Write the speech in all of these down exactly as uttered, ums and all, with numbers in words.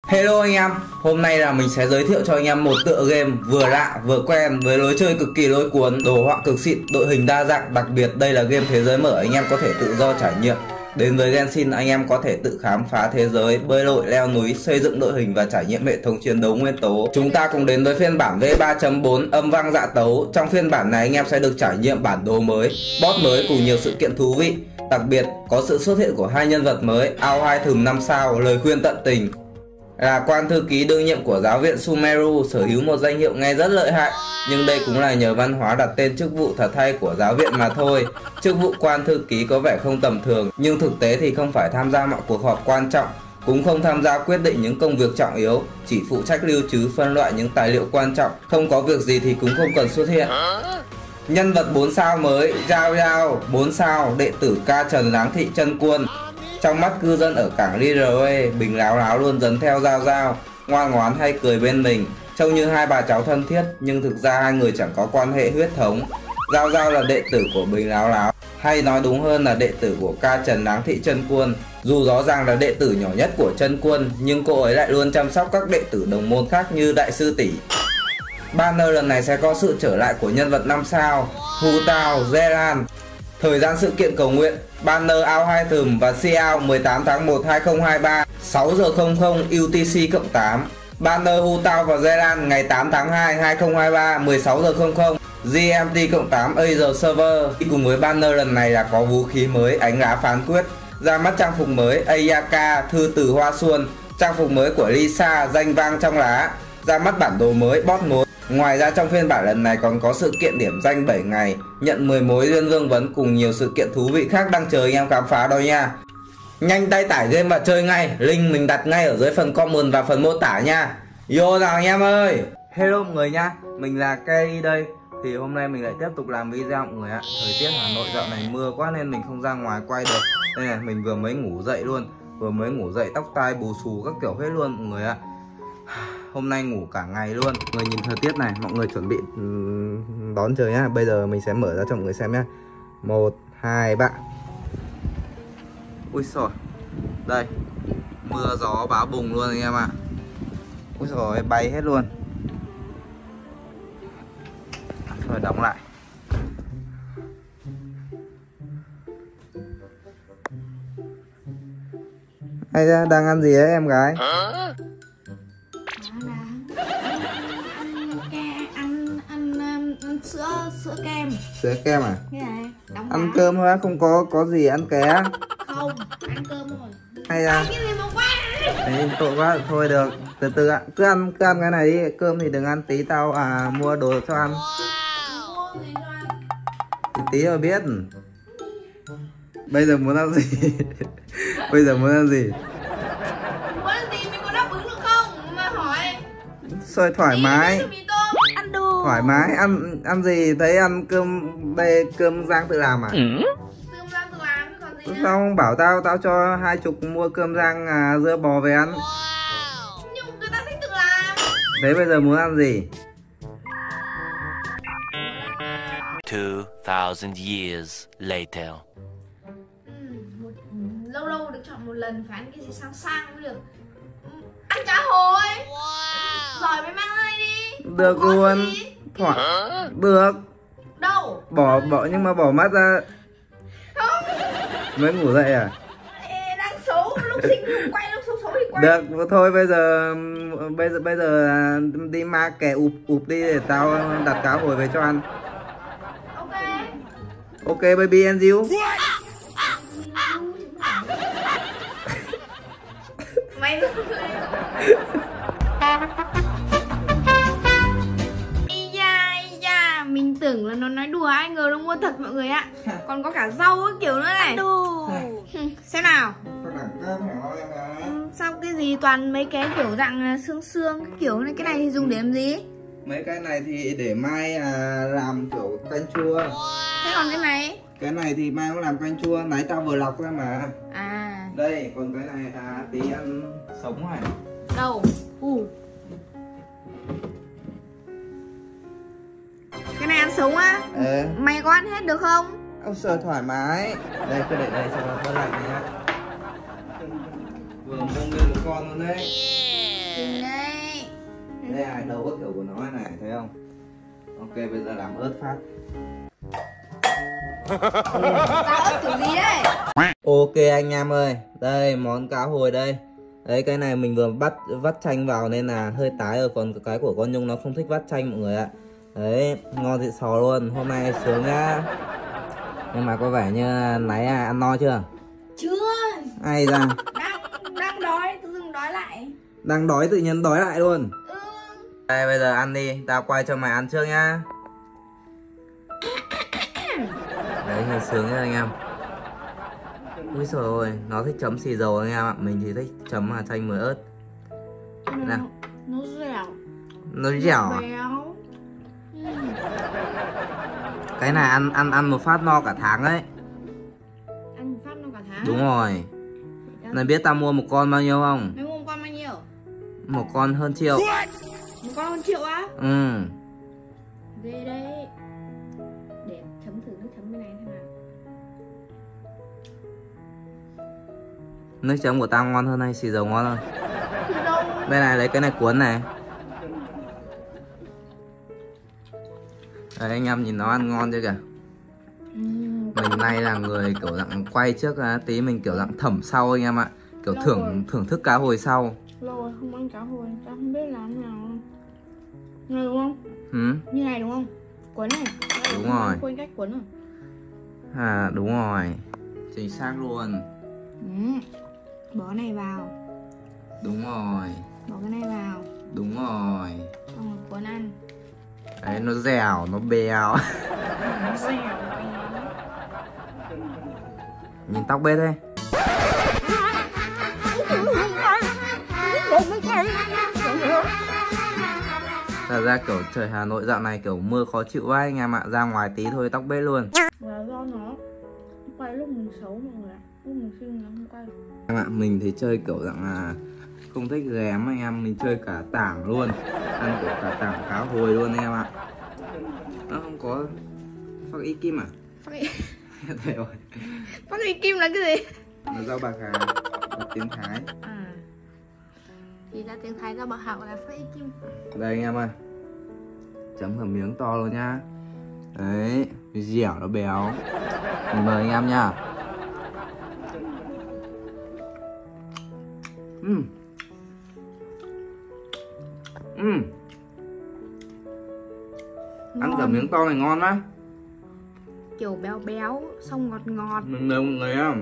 Hello anh em, hôm nay là mình sẽ giới thiệu cho anh em một tựa game vừa lạ vừa quen với lối chơi cực kỳ lôi cuốn, đồ họa cực xịn, đội hình đa dạng. Đặc biệt đây là game thế giới mở, anh em có thể tự do trải nghiệm. Đến với Genshin anh em có thể tự khám phá thế giới, bơi lội, leo núi, xây dựng đội hình và trải nghiệm hệ thống chiến đấu nguyên tố. Chúng ta cùng đến với phiên bản V ba chấm bốn âm vang dạ tấu. Trong phiên bản này anh em sẽ được trải nghiệm bản đồ mới, boss mới cùng nhiều sự kiện thú vị. Đặc biệt có sự xuất hiện của hai nhân vật mới, Ao Hai Thùm năm sao, lời khuyên tận tình. Là quan thư ký đương nhiệm của giáo viện Sumeru, sở hữu một danh hiệu nghe rất lợi hại, nhưng đây cũng là nhờ văn hóa đặt tên chức vụ thật hay của giáo viện mà thôi. Chức vụ quan thư ký có vẻ không tầm thường, nhưng thực tế thì không phải tham gia mọi cuộc họp quan trọng, cũng không tham gia quyết định những công việc trọng yếu, chỉ phụ trách lưu trữ phân loại những tài liệu quan trọng, không có việc gì thì cũng không cần xuất hiện. Nhân vật bốn sao mới, Giao Giao, bốn sao, đệ tử Ca Trần Láng Thị Chân Quân. Trong mắt cư dân ở cảng Lirue, Bình Láo Láo luôn dấn theo Giao Giao, ngoan ngoãn hay cười bên mình, trông như hai bà cháu thân thiết, nhưng thực ra hai người chẳng có quan hệ huyết thống. Giao Giao là đệ tử của Bình Láo Láo, hay nói đúng hơn là đệ tử của Ca Trần Láng Thị Chân Quân. Dù rõ ràng là đệ tử nhỏ nhất của Chân Quân, nhưng cô ấy lại luôn chăm sóc các đệ tử đồng môn khác như Đại sư tỷ. Banner lần này sẽ có sự trở lại của nhân vật năm sao, Hu Tao, Zeran. Thời gian sự kiện cầu nguyện, Banner Ao Hai Thùm và Xiao mười tám tháng một năm hai nghìn không trăm hai mươi ba, sáu giờ không không U T C cộng tám. Banner Hu Tao và Zeran ngày tám tháng hai năm hai nghìn không trăm hai mươi ba, mười sáu giờ không không G M T cộng tám Asia Server. Cùng với banner lần này là có vũ khí mới, ánh lá phán quyết, ra mắt trang phục mới Ayaka, thư từ hoa xuân, trang phục mới của Lisa, danh vang trong lá, ra mắt bản đồ mới, boss mới. Ngoài ra trong phiên bản lần này còn có sự kiện điểm danh bảy ngày, nhận mười mối duyên vương vấn cùng nhiều sự kiện thú vị khác đang chờ anh em khám phá đó nha. Nhanh tay tải game và chơi ngay, link mình đặt ngay ở dưới phần comment và phần mô tả nha. Vô nào anh em ơi. Hello mọi người nha, mình là Kelly đây. Thì hôm nay mình lại tiếp tục làm video mọi người ạ. Thời tiết Hà Nội dạo này mưa quá nên mình không ra ngoài quay được. Đây này, mình vừa mới ngủ dậy luôn, vừa mới ngủ dậy tóc tai bù xù các kiểu hết luôn mọi người ạ. Hôm nay ngủ cả ngày luôn. Mọi người nhìn thời tiết này, mọi người chuẩn bị đón trời nhá. Bây giờ mình sẽ mở ra cho mọi người xem nhá. Một, hai, ba. Ui xồi, đây, mưa gió báo bùng luôn anh em ạ. Ui xồi, bay hết luôn. Rồi đóng lại. Hay ra, đang ăn gì đấy em gái? Hả? Sữa sữa kem. Sữa kem à? Cái này, ăn lá. Cơm thôi, không có có gì ăn ké. Không, ăn cơm thôi. Hay à? Cái gì mà quá. Đấy, tội quá, thôi được, từ từ ạ. Cứ ăn, cứ ăn cái này đi, cơm thì đừng ăn, tí tao à mua đồ cho ăn. Wow. Mua gì cho ăn? Tí, tí rồi biết. Bây giờ muốn ăn gì? Bây giờ muốn ăn gì? Muốn ăn gì mình có đáp ứng được không? Mà hỏi. Xôi thoải mái. Ăn đồ. Thoải mái, ăn ăn gì? Thấy ăn cơm, đây cơm Giang tự làm à? Ừ. Cơm Giang tự làm, còn gì nữa? Sao không bảo tao, tao cho hai chục mua cơm Giang à, dưa bò về ăn. Wow. Nhưng người ta thích tự làm. Đấy bây giờ muốn ăn gì? two thousand years later. Ừ, một, lâu lâu được chọn một lần phải ăn cái gì sang sang mới được. Ăn cá hồi. Wow. Rồi mới mang đây đi. Được có luôn. Thoải. Được. Đâu? Bỏ bỏ nhưng mà bỏ mắt ra. Không. Mới ngủ dậy à? Ê, đang xấu, lúc xinh lúc quay, lúc xấu xấu thì quay. Được, thôi bây giờ bây giờ bây giờ đi ma kè ụp ụp đi để tao đặt cá hồi về cho ăn. Ok. Ok baby and you. Mày mình tưởng là nó nói đùa, ai ngờ nó mua thật mọi người ạ. Còn có cả rau cái kiểu nữa này. Xem nào. Sao cái gì toàn mấy cái kiểu dạng xương xương cái kiểu này, cái này thì dùng để làm gì? Mấy cái này thì để mai à, làm kiểu canh chua. Thế còn cái này? Cái này thì mai cũng làm canh chua, nãy tao vừa lọc ra mà. À. Đây, còn cái này à tí ăn sống này. Đâu? Ừ. Cái này ăn sống á? Ừ. Mày có ăn hết được không? Ông sờ thoải mái. Đây cứ để đây cho nó bớt lạnh nhá. Vừa mua nguyên một con luôn đấy. Kinh đấy. Đây này, đầu có kiểu của nó này, này thấy không? Ok, bây giờ làm ớt phát. Tao ớt kiểu gì đấy? Ok anh em ơi, đây món cá hồi đây. Đấy, cái này mình vừa bắt vắt chanh vào nên là hơi tái rồi, còn cái của con Nhung nó không thích vắt chanh mọi người ạ. Đấy, ngon xịn sò luôn, hôm nay sướng nhá. Nhưng mà có vẻ như nãy à, ăn no chưa? Chưa. Ai ra? Đang đang đói, tự dưng đói lại. Đang đói tự nhiên đói lại luôn. Ừ. Đây bây giờ ăn đi, tao quay cho mày ăn trước nhá. Đấy, hơi sướng nhá anh em. Úi trời ơi, nó thích chấm xì dầu anh em ạ. Mình thì thích chấm hà chanh với ớt. Nó, nó dẻo. Nó dẻo à? Béo. Ừ. Cái này ăn ăn ăn một phát no cả tháng đấy. Ăn một phát nó cả tháng. Đúng rồi. Mày biết tao mua một con bao nhiêu không? Mày mua một con bao nhiêu? Một con hơn triệu. Một con hơn triệu á? Ừ. Ghê đấy. Để chấm thử nước chấm bên này xem nào. Nước chấm của tao ngon hơn hay xì dầu ngon hơn? Xì dầu. Bên này lấy cái này cuốn này. Đấy anh em nhìn nó ăn ngon chưa kìa. Ừ. Mình nay là người kiểu dạng quay trước tí, mình kiểu dạng thẩm sau anh em ạ. Kiểu Lâu thưởng rồi. thưởng thức cá hồi sau. Lâu rồi không ăn cá hồi, tao không biết làm nào. Này đúng không? Ừ? Như này đúng không? Cuốn này. Đúng rồi. Quên cách cuốn rồi. À đúng rồi. Chính xác luôn. Ừ. Bỏ này vào. Đúng rồi. Bỏ cái này vào. Đúng rồi. Xong rồi cuốn ăn. Đấy nó dẻo, nó béo. Nó dẻo. Nhìn tóc bết đây. Thật ra kiểu trời Hà Nội dạo này kiểu mưa khó chịu quá anh em ạ. Ra ngoài tí thôi tóc bết luôn. Là do nó quay lúc mình xấu mọi người ạ. Lúc mình xinh nó không quay. Em ạ, mình thì chơi kiểu dạng là không thích ghém anh em, mình chơi cả tảng luôn. Ăn kiểu cả tảng cá hồi luôn anh em ạ. Nó không có phắc y kim à? Phắc y Thế rồi. Phắc y kim là cái gì? Là rau bạc hà, là tiếng Thái. À. Thì ra tiếng Thái rau bạc hà là phắc y kim. Đây anh em ơi. Chấm cả miếng to luôn nhá. Đấy, dẻo nó béo. Mình mời anh em nha. Ừm. Ừm. Ăn cả miếng to này ngon á. Kiểu béo béo, xong ngọt ngọt. Mình mời mọi người không?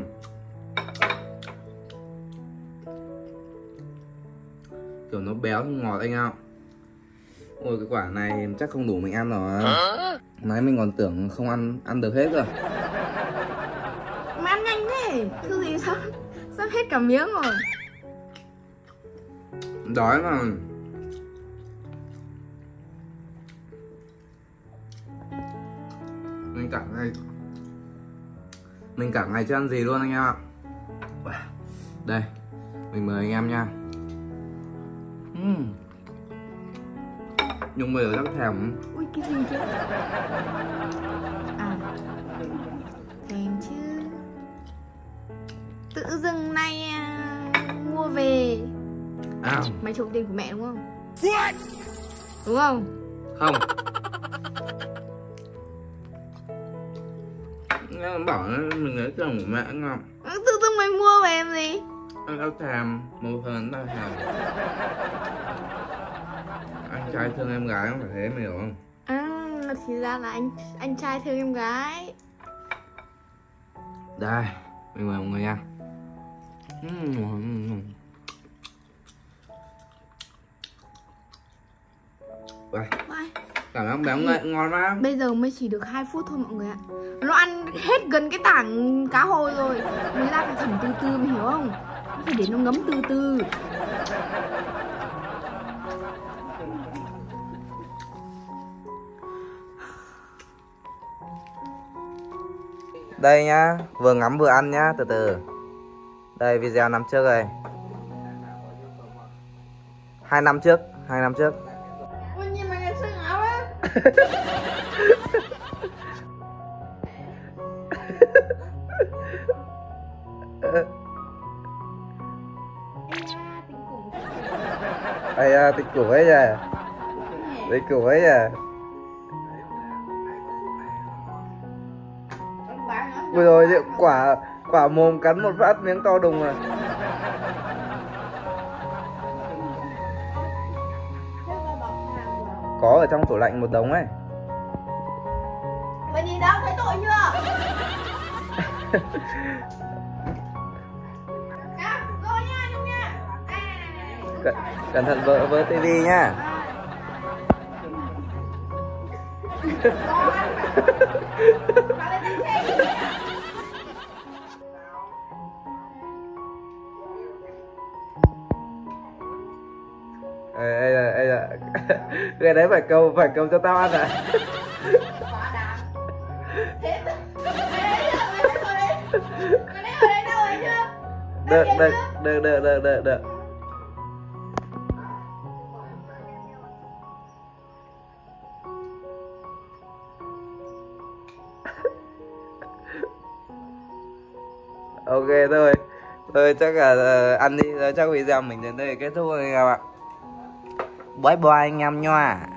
Kiểu nó béo ngọt anh ạ. Ôi cái quả này chắc không đủ mình ăn rồi. Nãy mình còn tưởng không ăn ăn được hết rồi. Mà ăn nhanh thế. Thứ gì sao sắp hết cả miếng rồi. Đói mà. Mình cả ngày Mình cả ngày chưa ăn gì luôn anh em ạ. Đây, mình mời anh em nha. uhm. Nhung bây giờ rất thèm. Ui cái gì chứ? À, thèm chứ. Tự dưng nay à, mua về. À, Mày trộm tiền của mẹ đúng không? What? Đúng không? không. Nghe bảo mình lấy tiền của mẹ ngon. Tự dưng mày mua về em gì? Anh đã thèm, một phần đã thèm. Anh trai thương em gái không phải thế mày hiểu không? À, thì ra là anh anh trai thương em gái. Đây, mình mời mọi người nha. uhm. Đây, Vai. cảm giác béo ngậy ngon quá. Bây giờ mới chỉ được hai phút thôi mọi người ạ. Nó ăn hết gần cái tảng cá hồi rồi. Người ta phải thẩm từ từ mày hiểu không? Nó phải để nó ngấm từ từ. Đây nhá, vừa ngắm vừa ăn nhá, từ từ. Đây video năm trước rồi. Hai năm trước, hai năm trước. Ôi nhìn mày sưng áo á. Ây da, thích củ ấy à. Thích củ ấy à. Ui rồi quả quả mồm cắn một phát miếng to đùng à. Có ở trong tủ lạnh một đống ấy. Mày nhìn đâu, thấy tội chưa? À, rồi nha, đúng nha. Cẩn, cẩn thận vỡ vỡ tivi nha. Ê là, ê là. Cái đấy phải câu, phải câu cho tao ăn à. Được, được, được, được, được, được, được. Ok thôi. Thôi chắc là uh, ăn đi, chắc video mình đến đây kết thúc rồi anh em ạ. Bye bye anh em nha.